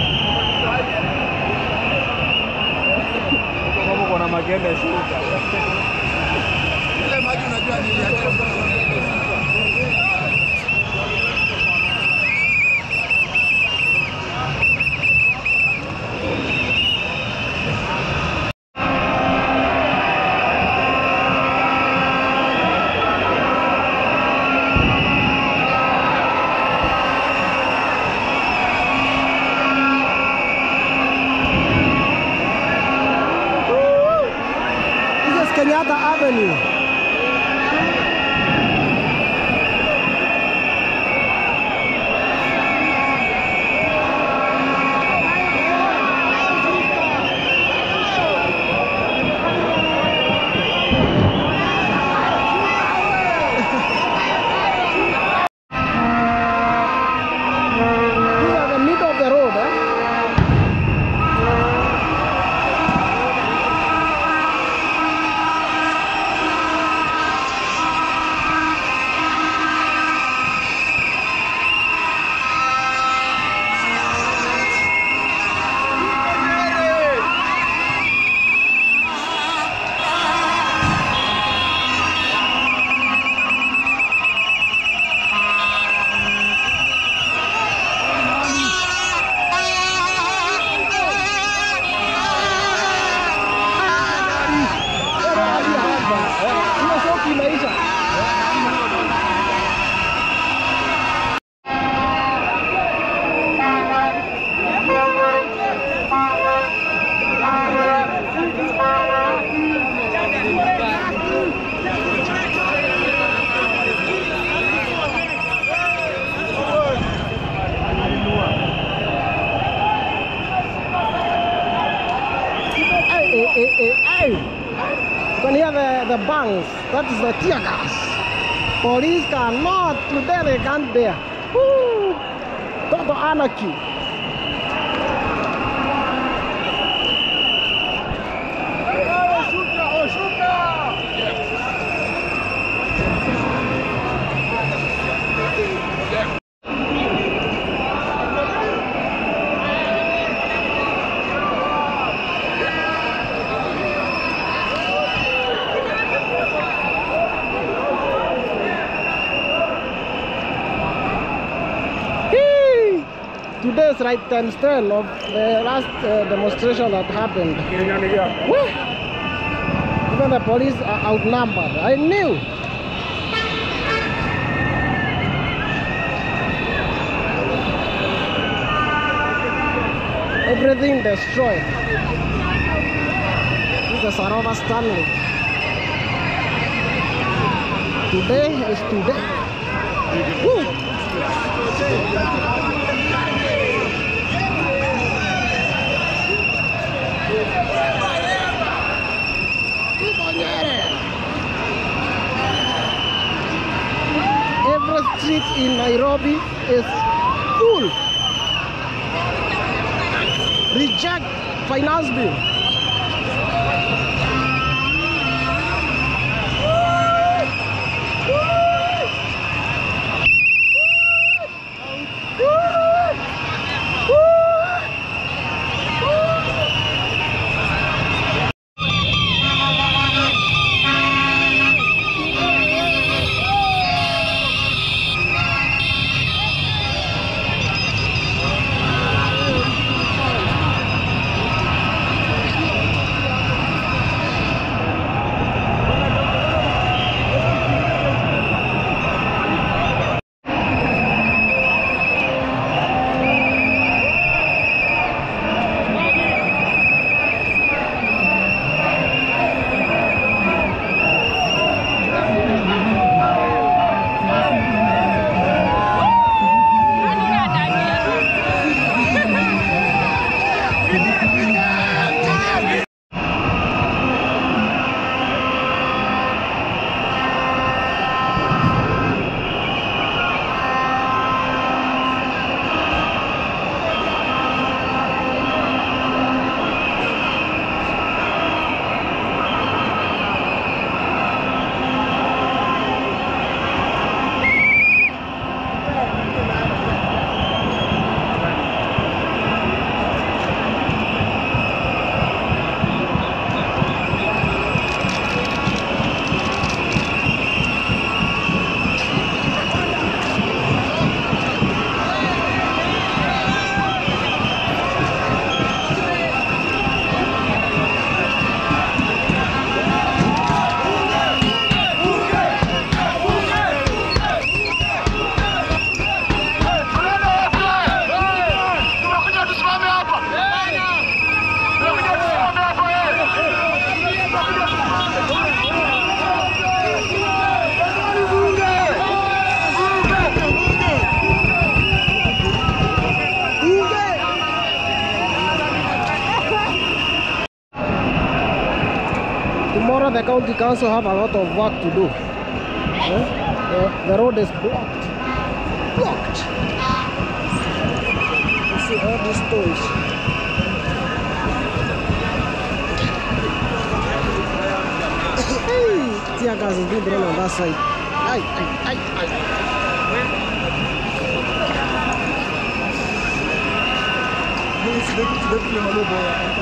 Kama kuna magende shuka. Ile maji unajua niliacha. Kenyatta Avenue. These are the middle of the road, eh? Hey, you can hear the bangs. That is the tear gas. Police cannot, today they can't dare. Woo! Total anarchy. Today is right times 10 of the last demonstration that happened. Woo! Even the police are outnumbered. I knew. Everything destroyed. This is Sarova Stanley. Today is today. Woo! Every street in Nairobi is full. Reject finance bill. Now the county council have a lot of work to do. The road is blocked. Blocked. You see all these toys. Hey, tear gas is being thrown on that side. Ay. This is the